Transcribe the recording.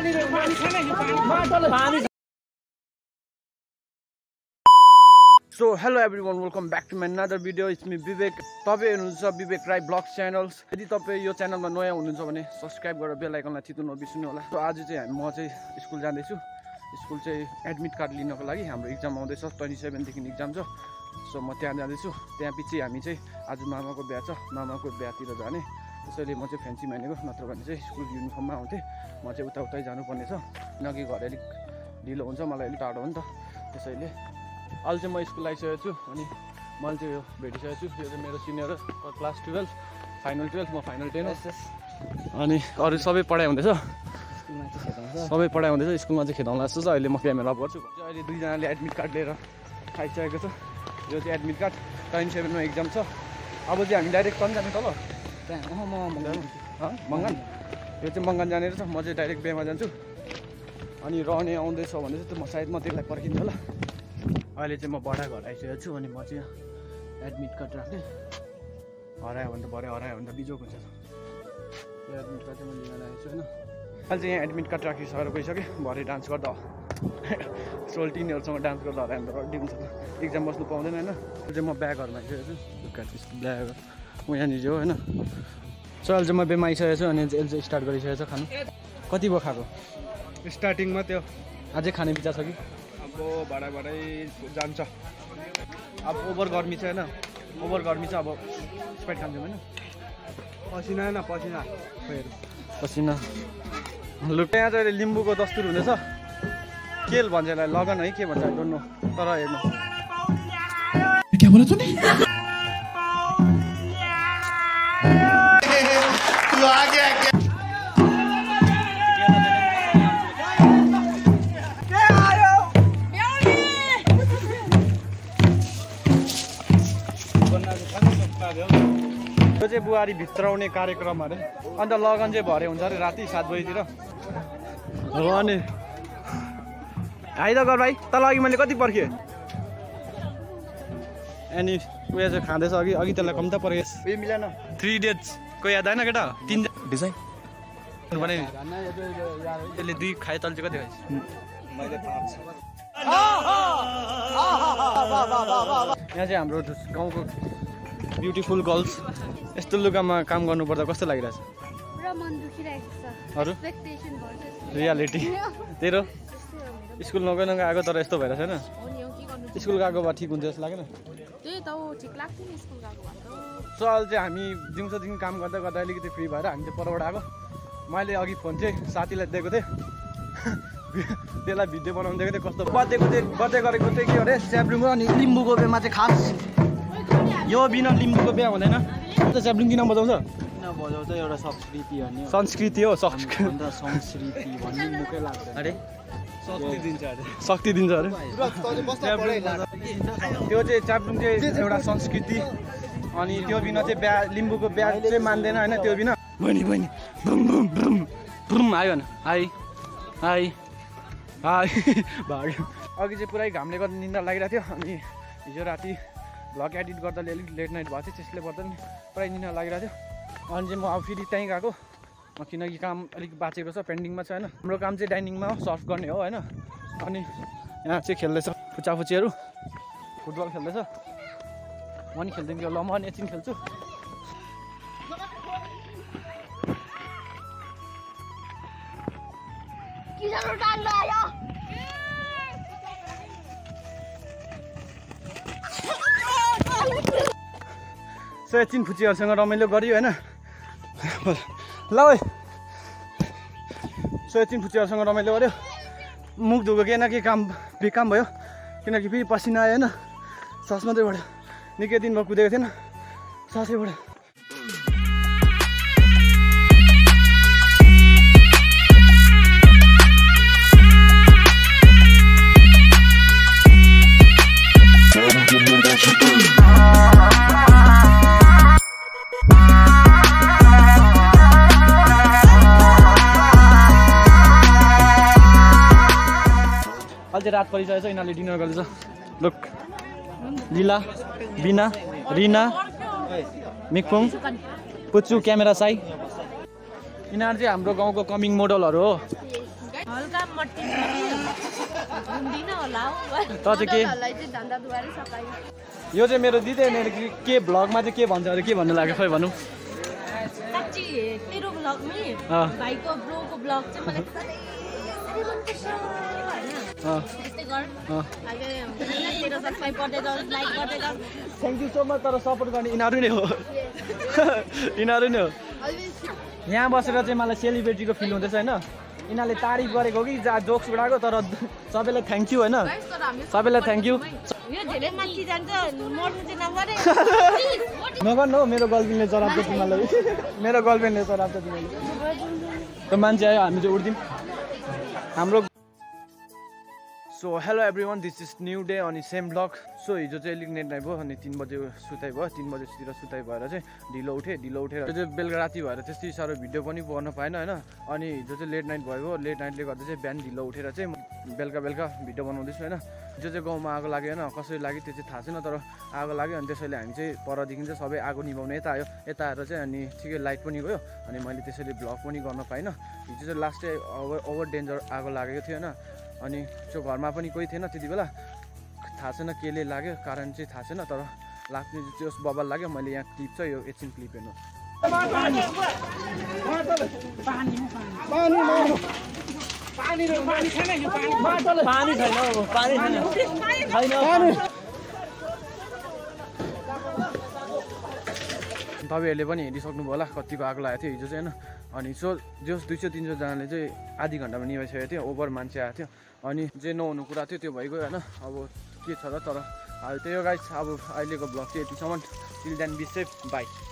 So hello everyone, welcome back to my another video. It's me Vivek. तपाईं हुनुहुन्छ विवेक Rai blog channels. यदि तपाईं यो च्यानलमा नयाँ हुनुहुन्छ भने सब्स्क्राइब गरेर बेल आइकनलाई थिच्नु नबिर्सनु होला। So आज चाहिँ म चाहिँ स्कुल जाँदैछु। स्कुल चाहिँ एडमिट कार्ड लिनको लागि हाम्रो एक्जाम आउँदैछ 27 देखि एक्जाम छ। सो म त्यहाँ जाँदैछु। त्यहाँ पछि हामी चाहिँ आज मामाको बिहा छ, मामाको बिहातिर जाने। त्यसैले म चाहिँ फ्यान्सी मानेको, नत्र भने चाहिँ स्कुल युनिफर्ममा आउँथे। म चाहिँ उतै जानुपर्ने छ किनकि घर अलिक ढिलो हुन्छ, मलाई अलिक टाढो हो नि त। त्यसैले अहिले चाहिँ म स्कुल आइसकेको छु अनि मैले चाहिँ यो भेटिसकेको छु। यो चाहिँ मेरो सिनियर क्लास 12 फाइनल 12, म फाइनल 10 अनि अरू सबै पढाइ हुँदैछ। सबै पढाइ हुँदैछ, स्कुलमा चाहिँ खेदाउला जस्तो छ। अहिले म क्यामेरा गर्छु। अहिले दुईजनाले एडमिट कार्ड लिएर आइसकेको छ। यो चाहिँ एडमिट कार्ड 27 मा एक्जाम छ। अब चाहिँ हामी डाइरेक्ट कहाँ जाने तल मङ्गन। यो चाहिँ मङ्गन जाने रहेछ। म चाहिँ डाइरेक्ट बिहामा जान्छु अनि रहने आउँदैछ भने चाहिँ म सायद म त्यसलाई पर्खिन्छु होला। अहिले चाहिँ म बडा घर आइसकेको छु अनि म चाहिँ एडमिट कार्ड राख्ने। हरायो भने त भरे हरायो भने त बिजोक हुन्छ। यो एडमिट कार्ड चाहिँ म लिन आएको छु होइन। अहिले चाहिँ यहाँ एडमिट कार्ड राखिसकेर गइसकेँ। भरे डान्स गर्दा 16 टिनहरूसँग डान्स गर्दा हरायो भने त रड्डी हुन्छ। एक्जाम बस्नु पाउँदैन होइन। त्यो चाहिँ म ब्यागहरूमा आइसकेको छु। ब्याग म यहाँनिर हो होइन। सो अहिले चाहिँ म बेमा आइसकेको छु अनि यसले चाहिँ स्टार्ट गरिसकेको छ खानु। कति भयो खाएको? स्टार्टिङमा त्यो अझै खाने विचार छ कि? अब भाडा जान्छ। अब ओभर गर्मी छ होइन, ओभर गर्मी छ। अब स्प्राइट खान्छौँ होइन। पसिना होइन पसिना पसिना लु। यहाँ चाहिँ लिम्बूको दस्तुर हुँदैछ। केल भन्छ यसलाई, लगन है के भन्छ डोन्ट नो। तर हेर्नु क्या बोला तूने? तू आ गया क्या? यो चाहिँ बुहारी भित्राउने कार्यक्रम अरे। अन्त लगन चाहिँ भरे हुन्छ अरे राति 7 बजीतिर। अनि हाइ त गर भाइ, तल अघि मैले कति पर्खेँ अनि उयो चाहिँ खाँदैछ। अघि त्यसलाई कम्ता पर्खेँ। उयो मिलेन 3 डेज को याद आएन केटा? 3 डिजाइन भने त्यसले 2 खाए तल चाहिँ कति खाएछ? मैले 5। यहाँ चाहिँ हाम्रो गाउँको ब्युटिफुल गर्ल्स यस्तो लुगामा काम गर्नुपर्दा कस्तो लागिरहेछ? पुरा मन दुखिरहेको छ। अरू एक्सपेक्टेसन भर्सेस रियालिटी तेरो स्कुल नगएको आएको तर यस्तो भइरहेछ होइन। स्कुल गएको भए ठिक हुन्थ्यो जस्तो लागेन? त्यही त हो, ठिक लाग्थ्यो नि स्कुल गएको भए त। सो अहिले चाहिँ हामी दिउँसोदेखि काम गर्दा गर्दा अलिकति फ्री भएर हामी चाहिँ परबाट आएको। मैले अघि फोन चाहिँ साथीलाई दिएको थिएँ, त्यसलाई भिडियो बनाउनु दिएको थिएँ। कस्तो बर्थडे गरेको थिएँ कि अरे स्याब्लुङ अनि लिम्बूको बिहामा चाहिँ खास यो बिना लिम्बूको बिहा हुँदैन। स्याब्लुङ किन बजाउँछ? किन बजाउँछ? एउटा संस्कृति हो नि। संस्कृति हो। संस्कृति भन्ने मुकै लाग्छ अरे शक्ति दिन्छ अरे। शक्ति दिन्छ अरे। त्यो चाहिँ च्याब्लुङ चाहिँ एउटा संस्कृति अनि त्यो बिना चाहिँ बिहा लिम्बूको बिहा चाहिँ मान्दैन होइन। त्यो बिना बहिनी बहिनी बुम बुम बुम बुम आयो भने हाई हाई हाई भाग्यो। अघि चाहिँ पुरै घामले गर्दा निन्दा लागिरहेको थियो अनि हिजो राति भ्लग एडिट गर्दा अलिक लेट नाइट भएको थियो, त्यसले गर्दा नि पुरै निन्दा लागिरहेको थियो। अनि चाहिँ म अब फेरि त्यहीँ गएको किनकि काम अलिक बाँचेको छ, पेन्डिङमा छ होइन। हाम्रो काम चाहिँ डाइनिङमा हो, सर्भ गर्ने हो होइन। अनि यहाँ चाहिँ खेल्दैछ फुचाफुचीहरू, फुटबल खेल्दैछ। म नि खेल्दैन कि ल, म नि एकछिन खेल्छु। सो एकछिन फुचीहरूसँग रमाइलो गऱ्यो होइन। ल है सो एकछिन फुचीहरूसँग रमाइलो गऱ्यो। मुख धुएको केही न केही काम बेकाम भयो किनकि फेरि पसिना आयो होइन। सास मात्रै बढ्यो, निकै दिन भयो कुदेको थिएन, सासै बढ्यो। अहिले रात परिसकेको छ, यिनीहरूले डिनर गर्दैछ। लुक लीला, बिना, रिना, मिकपुङ, पुच्चु, क्यामेरा साई, यिनीहरू चाहिँ हाम्रो गाउँको कमिङ मोडलहरू हो। हल्का मट्टी हुँदिन होला हौ त चाहिँ के चाहिँ धन्दा दुवारै सकाइ यो चाहिँ मेरो दिदी अनि के भ्लगमा चाहिँ के भन्छ अरे के भन्नु लाग्यो खै भनौँ साँच्ची तेरो भ्लग नि भाइको ब्रोको भ्लग चाहिँ मलाई साह्रै मनपर्छ हैन यस्तै गर अहिले तेरो सब्स्क्राइब गर्दै जाऊ लाइक गर्दै जाऊ थ्याङ्क यू सो मच तर सपोर्ट गर्ने यिनीहरू नै हो यिनीहरू नै हो यहाँ बसेर चाहिँ मलाई सेलिब्रेटीको फिल हुँदैछ होइन यिनीहरूले तारिफ गरेको हो कि जोक्स उडाएको तर सबैलाई थ्याङ्क यू होइन सबैलाई थ्याङ्क यू यो धेरै माथि जान्छ मर्नु चाहिँ नगरे नगर्नु हो मेरो गर्लफ्रेन्डले चराप्छ तिमीलाई मेरो गर्लफ्रेन्डले चराप्छ तिमीलाई त्यो मान्छे आयो हामी चाहिँ उठ्दिउँ हाम्रो so hello everyone this is new day अनि सेम ब्लग सो हिजो चाहिँ अलिक नेट नाइ भयो अनि 3 बजे सुताइ भयो 3 बजेतिर सुताइ भएर चाहिँ ढिलो उठेर त्यो चाहिँ बेलुका राति भएर त्यस्तै साह्रो भिडियो पनि गर्न पाएन होइन अनि हिजो चाहिँ लेट नाइट भयो लेट नाइटले गर्दा चाहिँ बिहान ढिलो उठेर चाहिँ बेलुका भिडियो बनाउँदैछु होइन जो चाहिँ गाउँमा आगो लाग्यो होइन कसरी लाग्यो त्यो चाहिँ थाहा छैन तर आगो लाग्यो अनि त्यसैले हामी चाहिँ परदेखि चाहिँ सबै आगो निभाउने यता आयो यता आएर चाहिँ अनि ठिकै लाइट पनि गयो अनि मैले त्यसैले भ्लग पनि गर्न पाइनँ हिजो चाहिँ लास्ट चाहिँ ओभर डेन्जर आगो लागेको थियो होइन अनि त्यो घरमा पनि कोही थिएन त्यति बेला थाहा छैन केले लाग्यो कारण चाहिँ थाहा छैन तर लाग्ने त्यो बबल लाग्यो मैले यहाँ क्लिप छ यो एकछिन क्लिप हेर्नु तपाईँहरूले पनि हेरिसक्नुभयो होला कतिको आगो लागेको थियो हिजो चाहिँ होइन अनि सो जस 200-300 जनाले चाहिँ आधी घन्टामा निभाइसकेको थियो ओभर मान्छे आएको थियो अनि जे नहुनु कुरा थियो त्यो भइगयो होइन अब के छ र तर त्यही हो गाइस अब अहिलेको ब्लग चाहिँ यतिसम्म till then be safe by